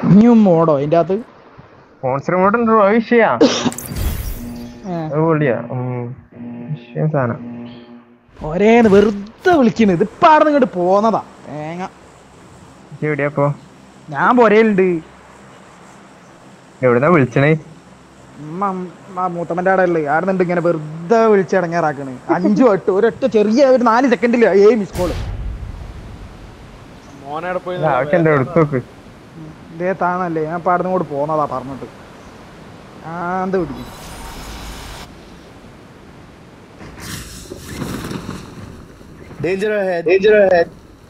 ഇനിയും മോഡോ അതിന്റെ അകത്ത് മോൺസ്റ്റർ മോഡ് ഉണ്ടോ വിഷയാ പൊളിയാ വിഷയം സാധനം ഒരേന്ന് വെറുതെ വിളിക്കണ് ഇതിപ്പോ അവിടെ നിന്ന് ഇങ്ങോട്ട് പോന്നതാ തേങ്ങ എവിടെയാപ്പോ ഞാൻ പൊരയിലുണ്ട് എവിടുന്നാ വിളിച്ചണേ മൂത്തമ്മന്റെ അവിടെ ഉള്ളത് ആടുന്നുണ്ട് ഇങ്ങനെ വെറുതെ വിളിച്ചിടങ്ങാറാക്കണ് 5 8 ഒരൊറ്റ ചെറിയ ഒരു 4 സെക്കൻഡില് 7 മിസ് കോള് ആവശ്യം എന്താ എടുത്തോക്ക് ഇതേ താണല്ലേ ഞാൻ ഇപ്പൊ അവിടെ നിന്ന് കൂടെ പോന്നതാ പറഞ്ഞിട്ട് എന്ത് പിടിക്കും Danger ahead. Danger ahead.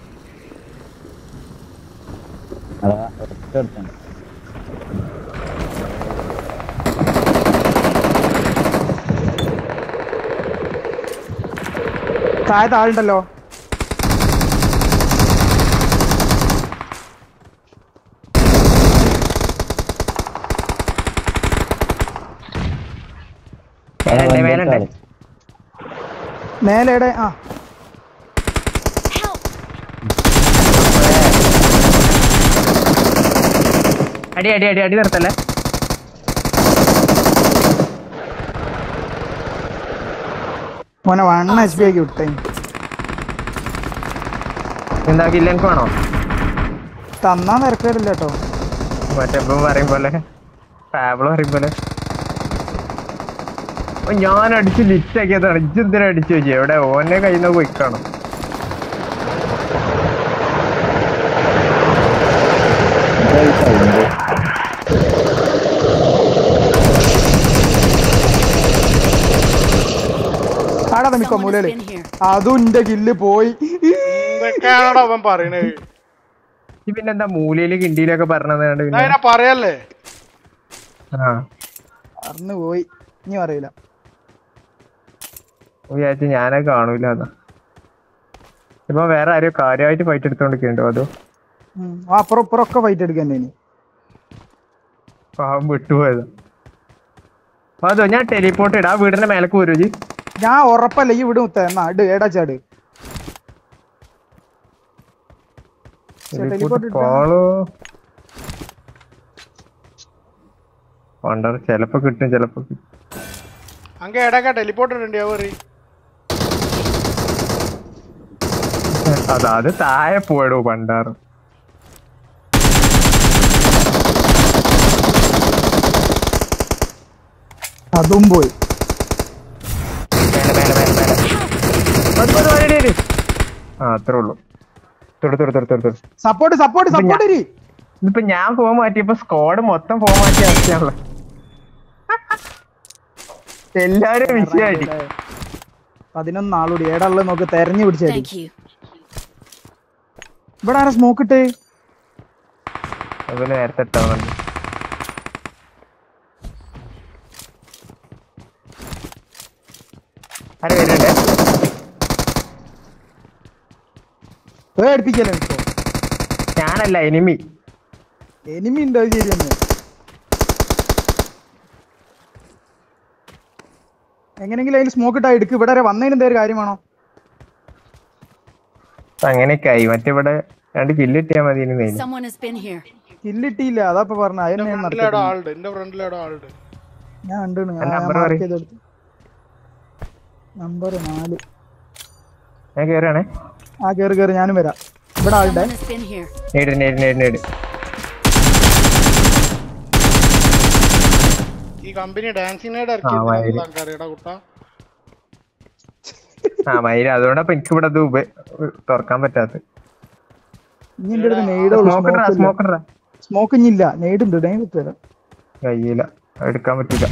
താഴത്തെ ആളുണ്ടല്ലോ മേലെ അടി അടി അടി അടി നിർത്തല്ലേ മോനെ 1 HP ആക്കി വിട്ടേ എന്താക്കില്ല എനിക്ക് വേണോ തന്നാ നിരക്കേടില്ല കേട്ടോ മറ്റെപ്പം പറയും പോലെ ഫാബിള് പറയും പോലെ ഞാൻ അടിച്ച് ലിസ്റ്റ് ആക്കിയതാണ് ഇജ്ജെന്തിനാ അടിച്ചു വെച്ചു എവിടെ ഓനെ കയ്യിൽ നിന്ന് പോയിക്കാണോ അതും എന്റെ കില്ല് പോയി പിന്നെന്താ മൂലയില് കിണ്ടിയിലൊക്കെ പറഞ്ഞത് പറയല്ലേ പറഞ്ഞു പോയി ഇനി അറിയില്ല വിചാരിച്ചു ഞാനത് കാണൂല അതാ ഇപ്പൊ വേറെ ആരെയോ കാര്യമായിട്ട് ഫൈറ്റ് എടുത്തോണ്ടിരിക്കണ്ടോ അതോ അപ്പുറം ഇപ്പുറം ഒക്കെ ഫൈറ്റ് എടുക്കാൻ പാവം വിട്ടുപോയത് അതോ ഞാൻ ടെലിപ്പോർട്ട് ഇടാ വീടിന്റെ മേലേക്ക് വരൂ ഞാൻ ഉറപ്പല്ല ഈ വിടും എന്നാ ഏടാ ചാട് ചെലപ്പോ കിട്ടും ചെലപ്പോ അത് താഴെ പോയടോ പണ്ടാറ് അതും പോയി അത്രേ ഉള്ളു സപ്പോർട്ട് സപ്പോർട്ട് സപ്പോർട്ട് ഇപ്പൊ ഞാൻ ഫോം മാറ്റിയപ്പോ സ്ക്വാഡ് മൊത്തം ഫോം മാറ്റിയ അവസ്ഥയാണല്ലോ എല്ലാരും വിഷയമായിട്ട് 11 ആളൂടി ഏടാള് നോക്ക് തെരഞ്ഞു പിടിച്ചാൽ ഇവിടെ ആരാ സ്മോക്ക് ഇട്ടേ അതുപോലെ നേരത്തെ ഇട്ടാവുന്നുണ്ട് ആരെ വരുന്നുണ്ടേ പേടിപ്പിക്കല്ലേ ഞാനല്ല എനിമി ഉണ്ടോ ശരി തന്നെ എങ്ങനെങ്കിലും അതിൽ സ്മോക്ക് ഇട്ടാ എടുക്ക് ഇവിടെ വരെ വന്നതിന് എന്തേലും കാര്യമാണോ അങ്ങനെയൊക്കെ ആയി മറ്റിവിടെ 2 കില്ല് കിട്ടിയാൽ മതി കില്ലിട്ടിയില്ല അതാ പറഞ്ഞ ഞാൻ നമ്പർ 4 ഞാൻ കേറാണേ കേറി ഞാനും വരാം ഇവിടെ ആളുടെ ഈ കമ്പനി അതുകൊണ്ടപ്പോ എനിക്ക് ഇവിടെ തുറക്കാൻ പറ്റാത്ത സ്മോക്ക് ഇല്ല നെയ്ഡുണ്ട് കയ്യില്ല എടുക്കാൻ പറ്റില്ല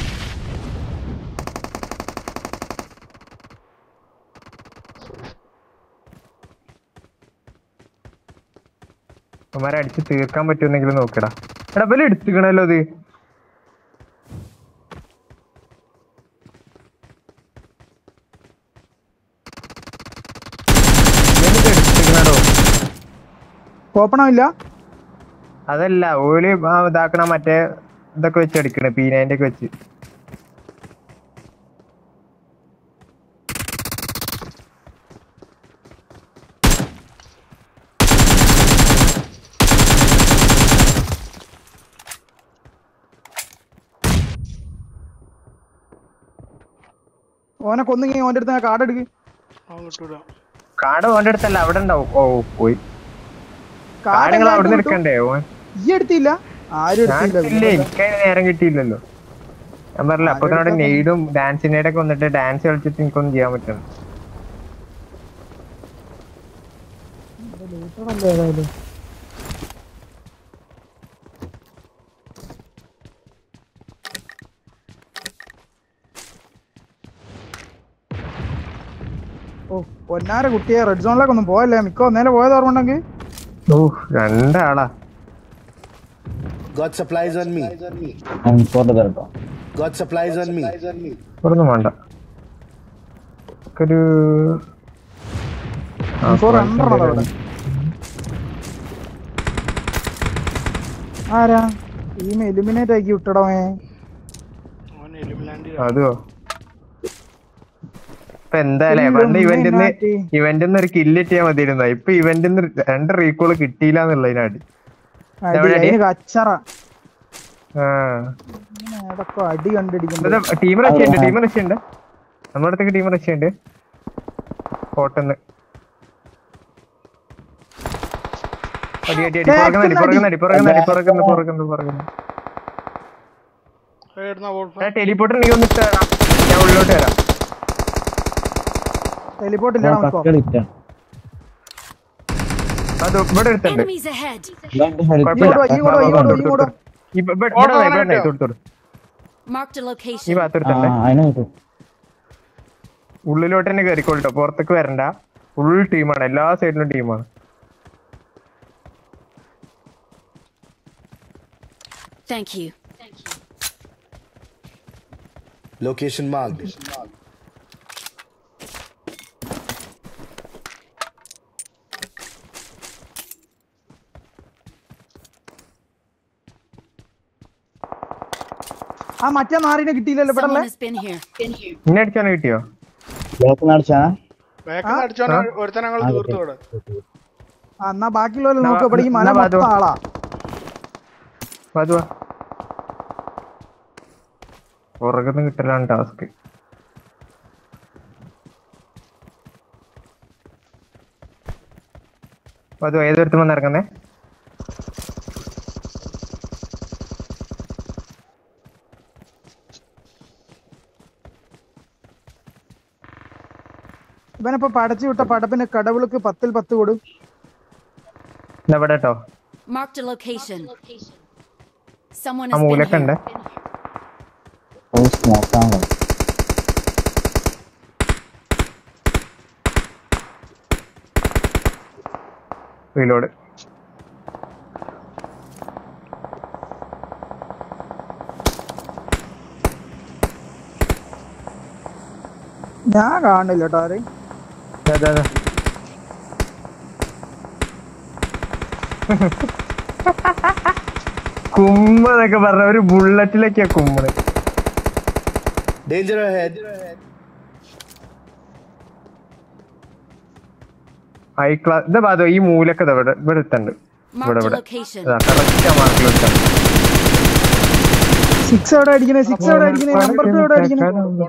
അവന്മാരെ അടിച്ച് തീർക്കാൻ പറ്റുമെന്നെങ്കിലും നോക്കടാ എടാ ബല എടുത്തിക്കണല്ലോ അത് എടുത്തിക്കണോ ഓപ്പണാവില്ല അതല്ല ഓല് ഇതാക്കണ മറ്റേ ഇതൊക്കെ വെച്ച് അടിക്കണേ P90 ഒക്കെ വെച്ച് ഓനെ കൊന്നെങ്കിൽ ഓന്റെ അടുത്ത് കാർഡ് എടുക്ക്. കാട് ഓന്റെ അടുത്തല്ല അവിടെ ഉണ്ടാവും. ഓ പോയി കാടുകൾ അവിടെ എടുക്കണ്ടേ ഓൻ. ഈ എടുത്തില്ല, ആരും എടുത്തില്ല. എനിക്ക് നേരം കിട്ടിയില്ലല്ലോ. ഞാൻ പറഞ്ഞില്ല അപ്പൊ അവിടെ നെയ്ഡും ഡാൻസിനേടൊക്കെ വന്നിട്ട് ഡാൻസ് കളിച്ചിട്ട് എനിക്കൊന്നും ചെയ്യാൻ പറ്റുന്നു. ഓ പൊന്നാര കുട്ടിയെ റെഡ് സോണിലേക്ക് ഒന്നും പോയല്ലേ. മിക്കോ നേരെ പോയത് ഓർമ്മണ്ടെങ്കിൽ. ഓ രണ്ടാളാ. Got supplies on me. Got supplies on me. ഒന്നും വേണ്ട. ഒരു ആരാ ടീം എലിമിനേറ്റ് ആക്കി വിട്ടടവേ. അതോ ഇപ്പൊ എന്തായാലേ പണ്ട് ഇവന്റിന്ന് ഒരു കില്ല് ചെയ്യാൻ മതിയിരുന്ന. ഇപ്പൊ ഇവന്റിന്ന് 2 റീകോള് കിട്ടിയില്ല എന്നുള്ളതിനാടി അടി കണ്ടിരിക്കുന്നത്. ടീം റഷ്യണ്ട് നമ്മുടെ അടുത്തേക്ക് ടീം റഷ്യണ്ട്. കോട്ടെന്ന് ടെലിപോർട്ടർ നീ വന്നിട്ട് ഞാൻ ഉള്ളിലോട്ട് വരാം. ടെലിപോർട്ട് അത് ഇവിടെ എടുത്തുണ്ട്. ഈ ഭാഗത്തെടുത്തണ്ടേ ഉള്ളിലോട്ട് തന്നെ കയറിക്കോട്ടോ, പുറത്തേക്ക് വരണ്ട. ഫുൾ ടീമാണ്, എല്ലാ സൈഡിലും ടീമാണ്. Thank you. Location marked. ആ മറ്റേ നാറിനെ കിട്ടിയില്ലല്ലോ ഇവിടെ. Someone has been here. ഇന്നെ അടിച്ചാണ് കിട്ടിയോ? എന്നാ ബാക്കിയുള്ളവരെ നോക്ക്. ഇവിടെ ഈ മല മൊത്തം ആളാ. പുറകുന്ന് കിട്ടലാണ് ടാസ്ക്. അത് ഏതൊരുത്തും വന്ന് ഇറങ്ങുന്നേ? ഇവനിപ്പോ പടച്ചു വിട്ട പടപ്പിന് കടവുൾക്ക് 10-ൽ 10 കൊടു. കേട്ടോ Marked a location. Someone has been here. Reload. ഞാൻ കാണില്ല കേട്ടോ ആരെയും. കുമ്മൊക്കെ പറഞ്ഞ ഒരു ബുള്ളറ്റിലേക്കാ കുമ്മണ്. Danger ahead. ഹൈ ക്ലാസ് ഇതാ ഭാഗം ഈ മൂലൊക്കെ ഇവിടെ ഇവിടെ എത്തണ്ട്. ഇവിടെ ഇവിടെ കറക്റ്റ് മാർക്കിലെത്താം. 6 എവിടെ അടിക്കണേ? 6 എവിടെ അടിക്കണേ? നമ്പർ 2 എവിടെ അടിക്കണേ?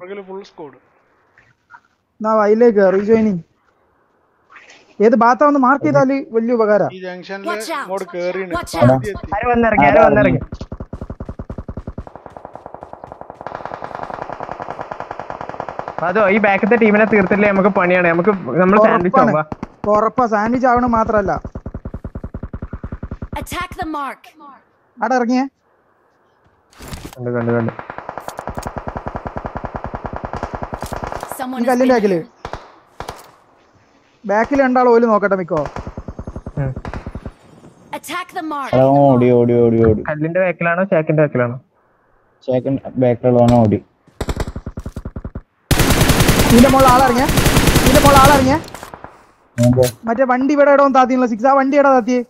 എന്നാ വൈലേക്ക് റീജോയിനിങ് ഏത് ഭാഗത്താന്ന് മാർക്ക് ചെയ്താല് വലിയ ഉപകാരം. അതോ ഈ ബാക്കത്തെ ടീമിനെ തീർത്തില്ലേ നമുക്ക് പണിയാണ്. നമുക്ക് നമ്മൾ സാൻഡ്വിച്ച് ആവുക. ഉറപ്പാ സാൻഡ്വിച്ച് ആവണ മാത്രല്ല. അവിടെ ഇറങ്ങിയേ കണ്ടു കണ്ടു കണ്ടു. ഈ കല്ലിന്റെ ബാക്കിൽ രണ്ടാളും ഓല് നോക്കട്ടെ. മിക്കോ കല്ലിന്റെ ബാക്കിലാണോ ചാക്കിന്റെ ബാക്കിലാണോ? ബാക്കിലുള്ളവനോ ഓടി. ഇതിന്റെ മോള് ആളിറങ്ങിയ മറ്റേ വണ്ടി ഇവിടെ ഇടവും താത്തിയുള്ള 6 ആ വണ്ടി എടാ താത്തിയെ.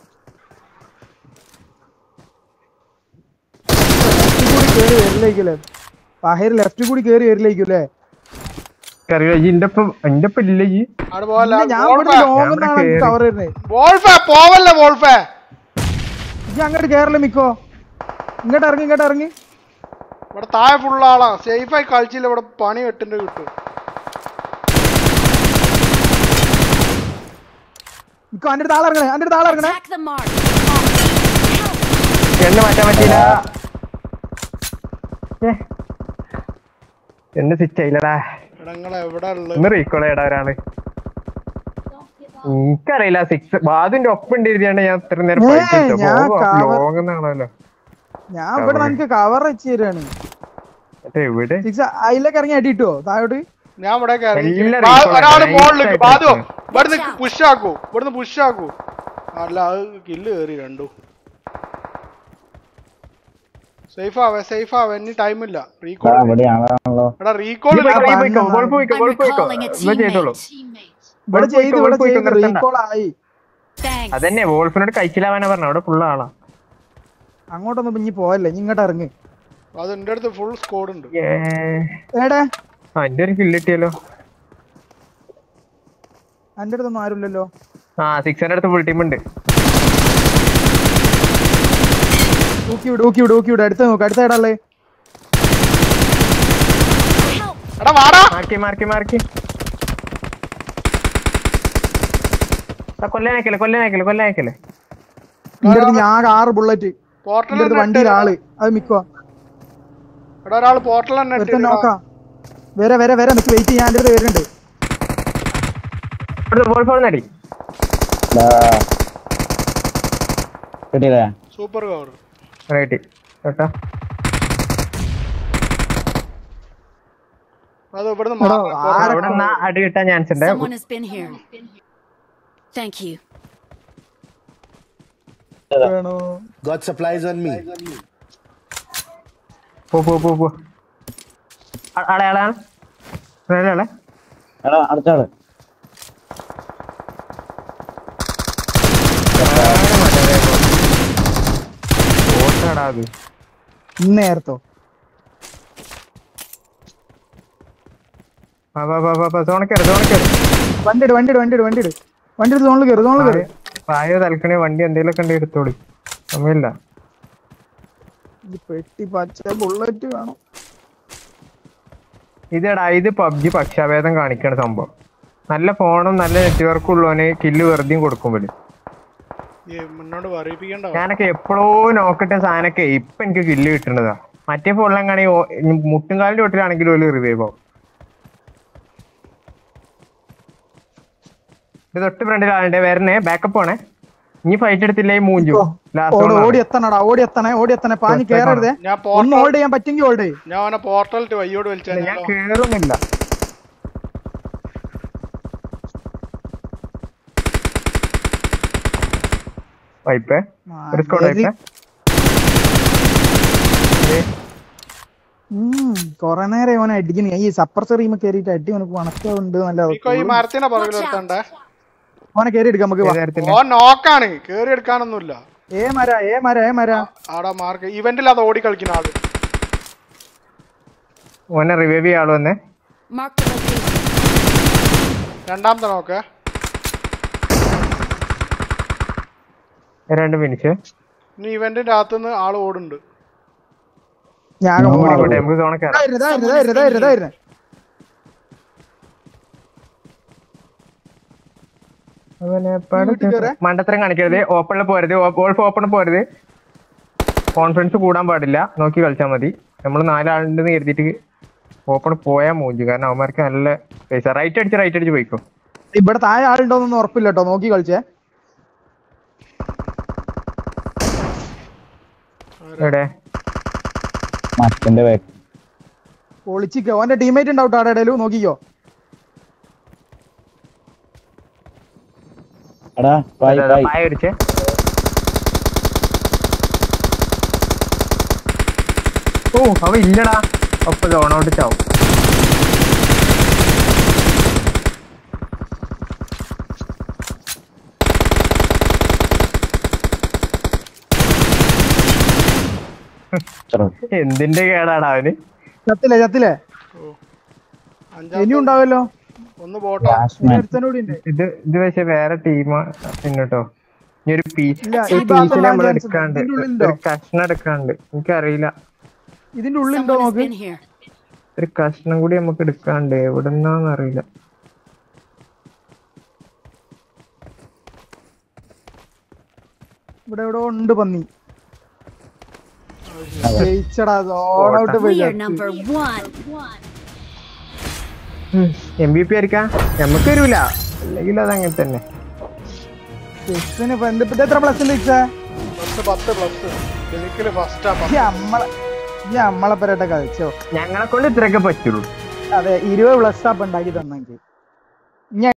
കേറി വരില്ലേക്കല്ലേ ബാഹിർ ലെഫ്റ്റ് കൂടി കേറി വരില്ലേക്കല്ലേ. അങ്ങോട്ട് കേറല്ലേ മിക്കോ. ഇങ്ങോട്ട് ഇറങ്ങി ഇവിടെ താഴെ ഫുൾ ആളാ. സേഫായി കളിച്ചില്ല, ഇവിടെ പണി വെട്ടിന്റെ കിട്ടും. അന്റെ അടുത്ത് ആളിറങ്ങണേ, അന്റെ അടുത്ത് ആളിറങ്ങണേ. Attack the mark. എന്നെ മാറ്റാൻ പറ്റിയില്ല. എന്നെ സ്വിച്ച് ആയില്ലടാ. ഇടങ്ങൾ എവിടെ ഉള്ളത്? ഒന്ന് റീക്കോളേടാ ഒരാള്. എനിക്കറിയില്ല. സിക്സ് ബാദിന്റെ ഒപ്പം ഉണ്ടായിരുന്നാണ് ഞാൻ ഇത്ര നേരം ലോങ്ങാണല്ലോ. ഞാൻ ഇവിടെ നമുക്ക് കവർ വെച്ച് തരാണ്. എവിടെ അതിലേക്ക് ഇറങ്ങി അടിയിട്ടോ താഴോട്ട്. ഞാൻ ഇവിടെ ഒരാള് മോളിലേക്ക് ബാധോ ഇവിടുന്ന് പുഷാക്കൂ, ഇവിടുന്ന് പുഷാക്കൂ. അല്ല അത് കില്ല് കയറി രണ്ടു. സേഫ് ആവേ ഇനി ടൈമില്ല. റീകോൾ എടാ, റീകോൾ അതന്നെ വോൾഫിനോട് കഴിച്ചില്ലാവാനാ പറഞ്ഞ. അവിടെ ഫുള്ള് ആളാ. അങ്ങോട്ടൊന്നും ഇനി പോവല്ലേ, ഇങ്ങോട്ട് ഇറങ്ങി. അത് എന്റെ അടുത്ത് ഫുൾ സ്കോഡ് ഉണ്ട്. എന്റെ ഒരു കില്ല് കിട്ടിയല്ലോ. എന്റെ അടുത്തൊന്നും ആരുമില്ലല്ലോ. ആ 600 അടുത്ത് ഫുൾ ടീം ഉണ്ട്. ൂക്കിവിട് അടുത്ത നോക്ക്. അടുത്ത ഇടല്ലേ. മാർക്കി കൊല്ലാനേക്കല്ലേ. എന്റെ അടുത്ത് ഞാൻ 6 ബുള്ളറ്റ്. വണ്ടിയിൽ ആള് അത് മിക്കുവാ. പോർട്ടൽ നോക്കാം. വരെ നിക്ക് വെയിറ്റ് ചെയ്യാൻ. എന്റെ അടുത്ത് വരുന്നുണ്ട്. Super cover. അത് ഇവിടുന്ന് അടി കിട്ടാൻ ചാൻസ് ഉണ്ട്. Someone has been here. Thank you. Got supplies on me. പോ. ആളാണ് അടുത്താള്. ഇന്നേരത്തോ വണ്ടി സോണിൽ കയറി. പായോ തലക്കണേ വണ്ടി എന്തെങ്കിലുമൊക്കെ ഉണ്ട് എടുത്തോളി. സമയമില്ല. പെട്ടി പച്ച ബുള്ളറ്റ് വേണം. ഇതെടാ ഇത് PUBG പക്ഷാഭേദം കാണിക്കണ സംഭവം. നല്ല ഫോണും നല്ല നെറ്റ്വർക്കും ഉള്ളവന് കില്ല് വെറുതെയും കൊടുക്കുമ്പോഴേ. ഞാനൊക്കെ എപ്പോഴോ നോക്കട്ടെ സാധനമൊക്കെ ഇപ്പൊ എനിക്ക് കില്ല് കിട്ടണതാ. മറ്റേ ഫോണിലെങ്ങാണെങ്കിൽ മുട്ടുംകാലിന്റെ തൊട്ടിലാണെങ്കിലും ഒരു റിവൈവ് ആവും. ഇത് തൊട്ട് ഫ്രണ്ടിൽ ആളുടെ വരണേ. ബാക്കപ്പ് ആണേ. ഇനി ഫൈറ്റ് എടുത്തില്ലേ മൂഞ്ചു. ഓടി എത്തണേ. പാഞ്ഞ് കേറരുതേ. ഒന്ന് ഹോൾഡ് ചെയ്യാൻ പറ്റുമെങ്കിൽ ഹോൾഡ് ചെയ്യും. ഞാൻ കേറുന്നില്ല. വൈപ്പേ ഒരു സ്കോഡ് വൈപ്പേ. കൊറേ നേരം ഇവനെ അടിക്കുന്നു. ഈ സപ്രസർ റീമ കേറിയിട്ട് അടി അവനക്ക് വണക്കുണ്ട്. നല്ല അവനെ കേറി എടുക്കാം നമുക്ക്. നോക്കാണ് കേറി എടുക്കാനൊന്നുമില്ല. ആടാ മാർക്ക് ഇവന്റിൽ അത് ഓടി കളിക്കുന്ന ആള്. ഓനെ റിവൈവ് ചെയ്യാളോ തന്നെ. രണ്ടാമത്തെ നോക്ക്. 2 മിനിറ്റ്. ഇനി ഇവന്റിന്റെ അകത്തുനിന്ന് ആള് ഓടുണ്ട്. മണ്ടത്തരം കാണിക്കരുത്. ഓപ്പണിൽ പോരുത്. ഓപ്പണിൽ പോരുത്. കോൺഫിഡൻസ് കൂടാൻ പാടില്ല. നോക്കി കളിച്ചാൽ മതി. നമ്മൾ 4 ആളുണ്ടെന്ന് കരുതിയിട്ട് ഓപ്പൺ പോയാൽ മൂഞ്ചു. കാരണം അവന്മാർക്ക് നല്ല പൈസ. റൈറ്റ് അടിച്ച് പോയിക്കോ. ഇവിടെ താഴെ ആളുണ്ടോന്നൊന്നും ഉറപ്പില്ല കേട്ടോ. നോക്കി കളിച്ചേ. എവിടെ പൊളിച്ചിക്കോ. ഓന്റെ ടീമേറ്റ് ഉണ്ടാവും അവിടെ ഇടയിലും. നോക്കിക്കോ. ഓ അവ ഇല്ലടാ. ഒപ്പം ലോണൗട്ട് ചാവും. എന്തിന്റെ കേടാടാ അവന്. ചത്തില്ലേ ഇനിയും ഉണ്ടാവല്ലോ. ഇത് പക്ഷെ വേറെ ടീമാ പിന്നോട്ടോ. ഇനി ഒരു പീസിനെ നമ്മൾ എടുക്കാണ്ട് ഒരു കഷ്ണം എടുക്കാണ്ട്. എനിക്കറിയില്ല. ഇതിന്റെ ഉള്ളിലുണ്ടോ Someone has നോക്ക്. been here. ഒരു കഷ്ണം കൂടി നമുക്ക് എടുക്കാണ്ട് എവിടുന്നാന്ന് അറിയില്ല. ഇവിടെ എവിടെ ഉണ്ട് പന്നി. ജയിച്ചടാ സോൺ ഔട്ട് We are പോയി. number 1. MVP ആയിരിക്കാം നമുക്ക് വരൂല, അല്ലെങ്കിൽ അതങ്ങനെ തന്നെ. ചെസ്സിന് ഇപ്പൊ എത്ര പ്ലസ് ഉണ്ട് ഇച്ചാ? +10 എനിക്കില് ഫസ്റ്റാ. നമ്മളെ പേരായിട്ട് കളിച്ചോ. ഞങ്ങളെ കൊണ്ട് ഇത്രയൊക്കെ പറ്റുള്ളൂ. അതെ 20 പ്ലസ് അപ്പൊ ഉണ്ടാക്കി തന്നെങ്കിൽ